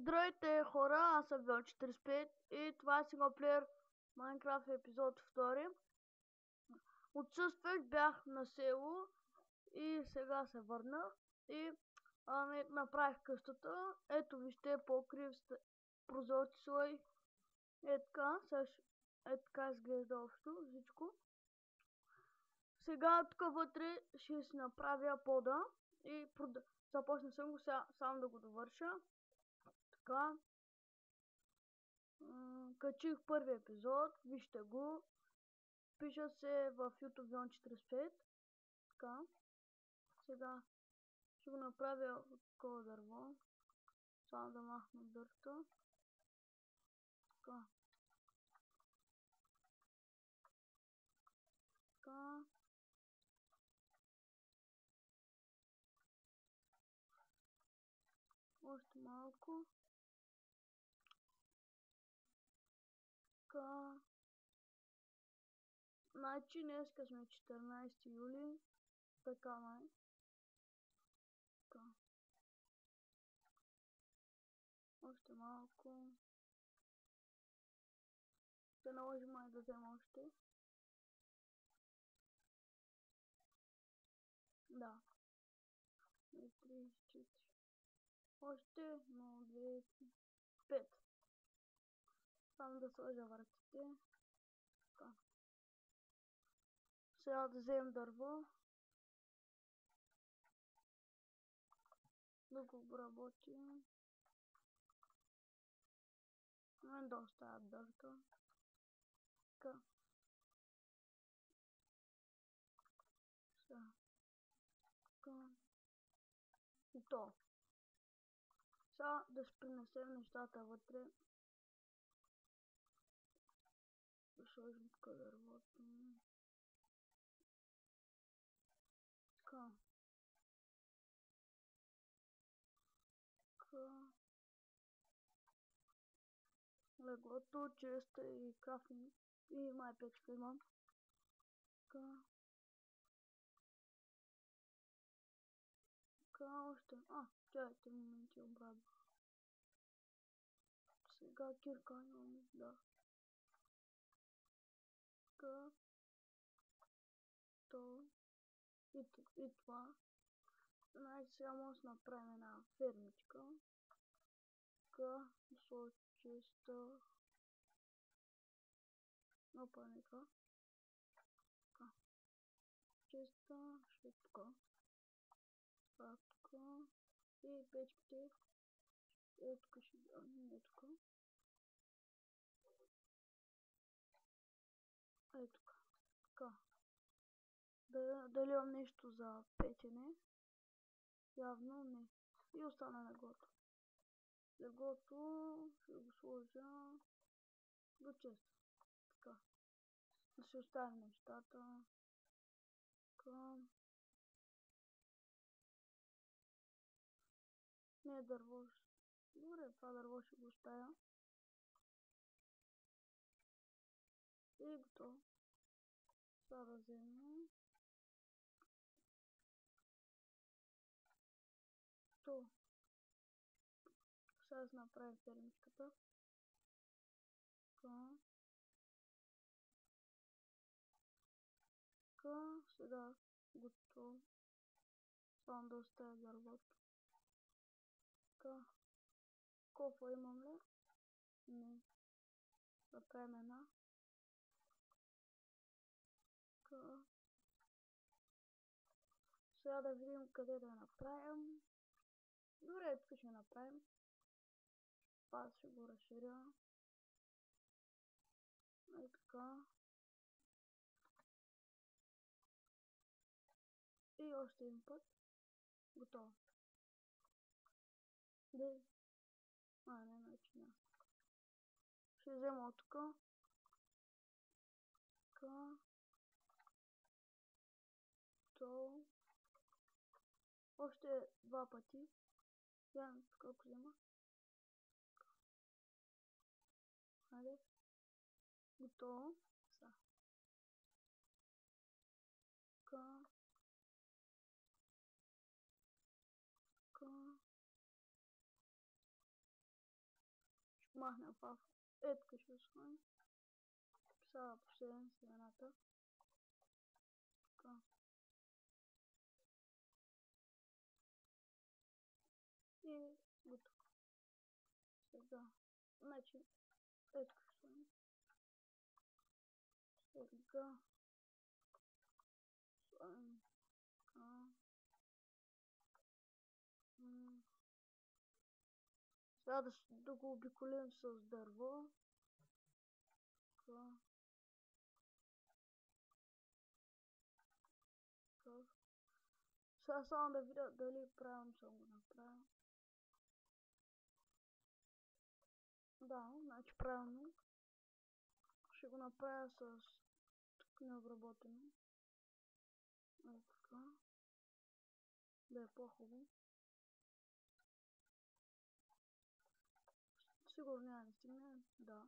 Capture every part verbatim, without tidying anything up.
Здравейте хора, аз съм Вил четиридесет и пет и това е синглплеер Майнкрафт епизод втори. Отсъствах, бях на село и сега се върнах и ами, направих къщата. Ето вижте покрив, прозорци слой. Е така, е така изглежда общо всичко. Сега тук вътре ще си направя пода и започна съм го сега, само да го довърша. Така. Качих първи епизод, вижте го. Пиша се в YouTube Вил четиридесет и пет. Така. Сега ще го направя от такова дърво. Само да махна дърта. Така. Така. Още малко. Така. Значи днеска сме четиринайсети юли. Така май. Така. Още малко. Се наложи май да взема още. Да. трийсет и четири. Още едно, две, три, пет. Само да сложа вратите. Така. Сега да вземем дърво. Да го обработим. Мен да оставят дърта. Така. Сега. Така. И то. Сега да ще принесем нещата вътре. Да сложим тук дървото. Така. Така. Леглото, честа и кафни. И май печка имам. Така. Така още. А, чайте моменти обратно. Сега кирка имаме, да. Така. То. И, и това. Значи сега може да направим една фермичка. Така. Да сложи честа. Напълника. Така. Честа. Ще така. Това така. И печките. Е тук ще дам. Е тук. Е тук. Така. Да, дали имам нещо за печене? Явно не. И остана леглото. Леглото ще го сложа до честа. Така. Да се оставим нещата. Така. Не е дърво. Добре, това дърво ще го оставя. И готово. Сега да вземем. То. Сега да направим фермичката. Така. Така. Сега готово. Само да оставя дървото. Така. Кофа имам ли? Не. Да правим една. Така. Сега да видим къде да направим. Добре, тук ще направим. Аз ще го разширя. И така. И още един път. Готово. Де? А, не, значи не. Ще взема от тук. Така. То. Още два пъти. Гледам колко взема. Хайде. Готово. Са. Така. Така. махнем в Е, така ще сложим. Сега последен стената. Така. И готово. Сега. Значи, е, така ще сложим. Сега. Слагам. Така. Сега да, да го обиколим с дърво. Така. Така. Сега само да видя дали правилно съм го направил. Да, значи правилно. Ще го направя с тук необработено. Ето така. Да е по-хубаво. Сигурно няма да стигне. Да.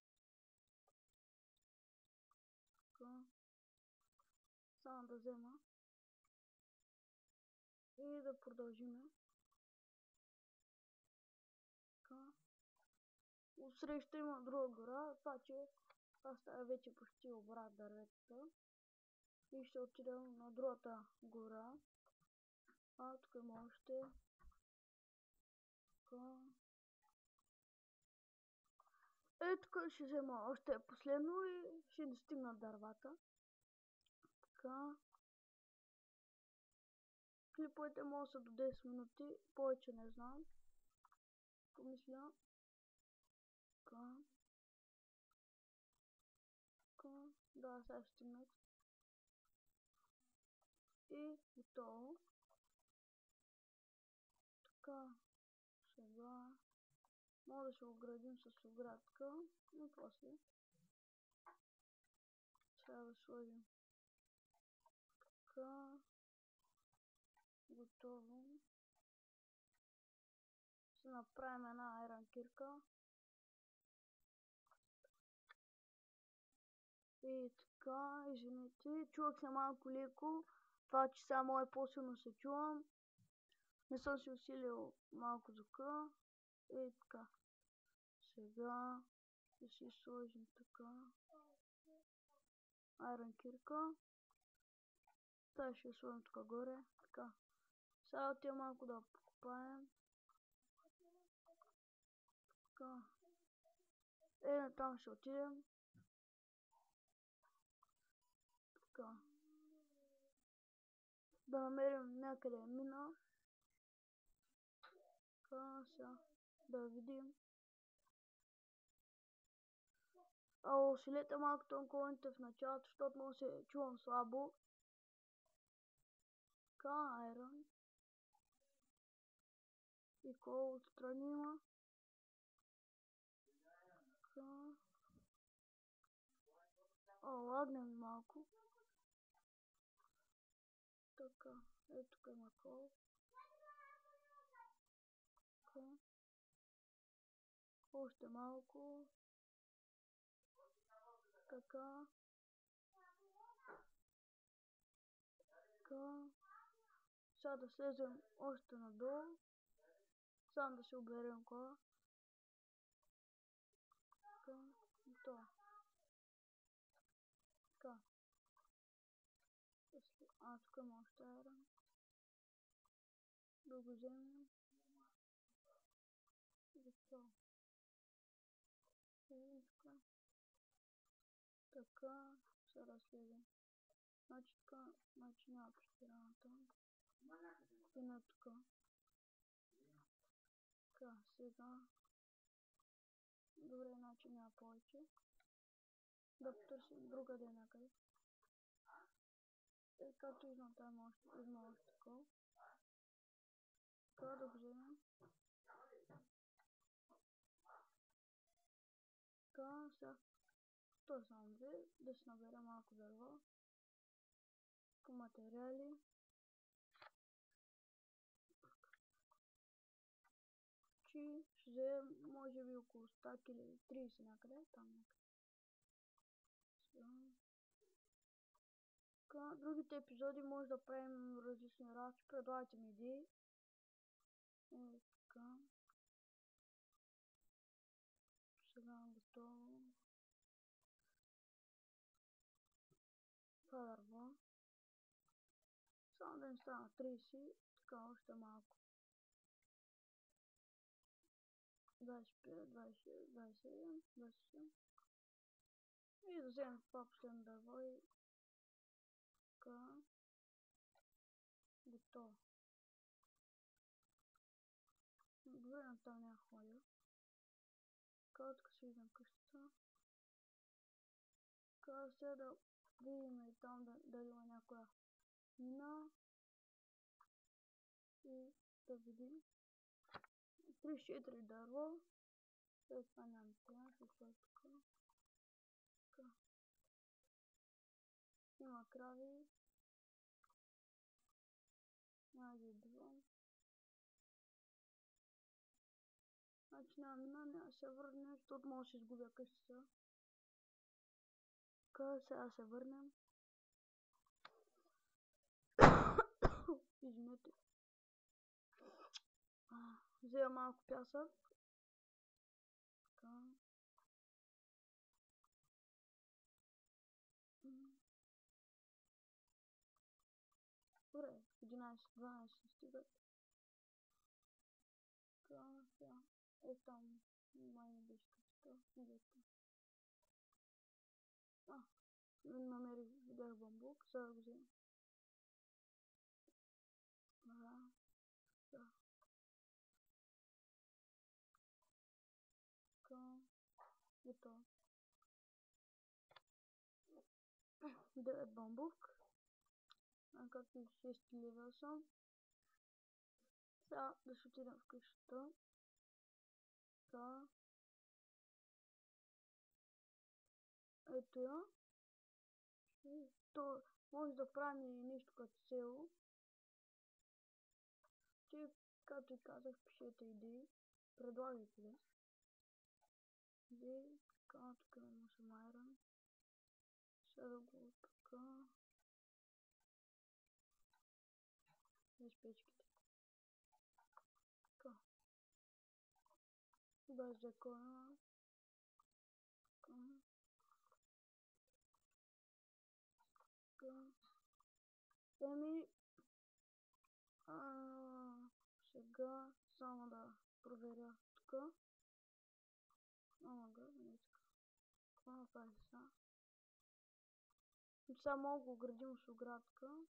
Така. Само да взема. И да продължиме. Така. Отсреща има друга гора, това че това става вече почти обрат дърветата. И ще отидем на другата гора. А, тук има още. Така. Е, тук ще взема още последно и ще достигна дървата. Така. Клиповете могат да са до десет минути, повече не знам. Помисля. Така. Така. Да, сега ще стигнат. И готово. Така. Сега. Мога да се оградим с оградка. И после. Сега да сложим. Така. Готово. Ще направим една айрон кирка. И така, извините, чувах се малко леко. Това, че сега мое по-силно се чувам. Не съм си усилил малко звука. И така. Сега ще си сложим така. Айрон кирка. Та ще сложим тук горе. Така. Сега отивам малко да покопаем. Така. Е, там ще отидем. Така. Да намерим някъде мина. Така, сега да видим. Ало, усилете малко тонколните в началото, защото може се чувам слабо. Така, айрон. И кол отстрани има. Така. О, лагнем малко. Така, ето тук има кол. Така. Още малко. Така. Така. Сега да слезем още надолу. Само да се оберем кола. Така. Това. Така. А, тук има още айрон. Да го вземем. Готово. И така. Така. Сега слезем. Значи така, значи няма простирана там. И на тук. Така, сега. Добре, значи няма повече. Да потърсим другаде някъде. Е, както виждам, там има още, има още такова. Така да го вземем. Така, сега. То само две, да си набера малко дърва. По материали. Че ще вземем, може би около сто или тридесет някъде, там някъде. Така, другите епизоди може да правим различни работи, предлагайте ми идеи. Е, така. това дърво. Само да не стана тридесет, така още малко. двадесет и пет, двадесет и шест, двадесет и седем, двадесет и осем. И да вземем това последно дърво и така. Готово. Добре, на там няма ходя. Така, тук си виждам къщата. Така, сега да видим и там да, дали има някоя мина. И да видим. тридесет и четири дърво. След това няма трябва, ще сложа тук. Така. Има крави. Няма да убивам. Значи няма мина, няма да се върнем, защото може да се изгубя къщата. Така, сега се върнем. Извинете. Взема малко пясък. Така. Добре, единадесет, дванадесет стигат. Така, сега. Е там, май не беше къщата. Не беше там. А, намерих, видях бамбук, сега да го взема. Ага, да. Така, готово. девет бамбук. А както и шести левел съм. Сега да се отидем в къщата. Така. Ето я. То може да прави нещо като село. Че, както и казах, пишете идеи. Предлагайте да. Идеи. Така, тук има съм айрон. Сега да го така. Без печките. Така. Без закона. Така. Така. Еми. А, сега само да проверя тук. Ама не иска. Какво направи сега? Сега мога го градим с оградка.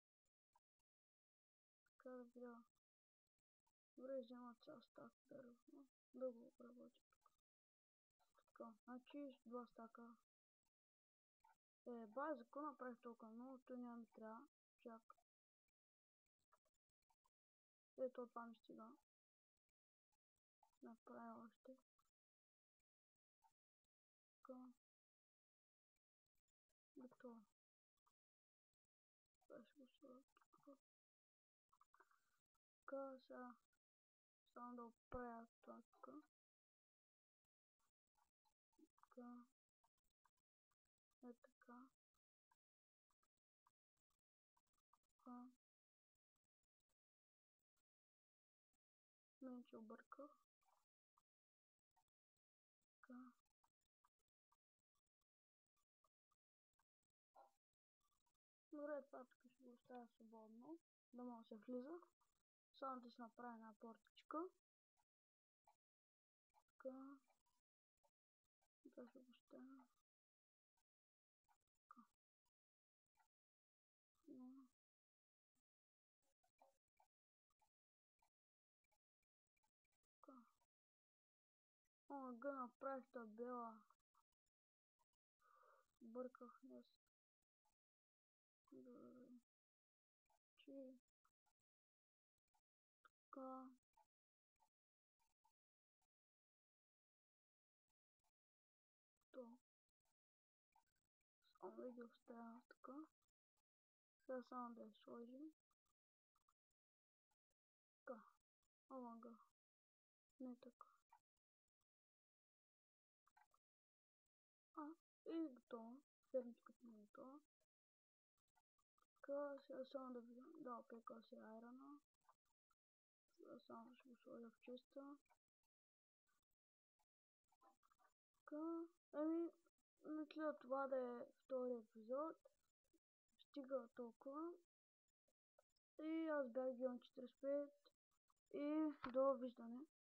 Така да видя. Добре, взема цял стак дърво. Да го обработя тук. Така, значи два стака. Е, бай, защо направих толкова много? Той няма ми трябва. Чак. Ето това ми стига. Направя още. Така. Готово. Това ще го сложа тук. Така, сега. Само да оправя това тук. Така. Е така. Така. Мен че обърках. Така. Добре, това тук ще го оставя свободно. Да мога да се влиза. Само да се направи една портичка. Така. Това ще го оставя. Така. No. Така. О, га направих табела. Бърках днес. Добре. Че. Така. То. Само да ги оставя така. Сега само да я сложим. Така. Ама га. Не така. А, и готово. Фермичката ми е готова. Така, сега само да видим. Да, опека се айрона. Сега само ще го сложа в чиста. Така. Еми, мисля това да е втори епизод. стига толкова. И аз бях Геон четиридесет и пет и довиждане.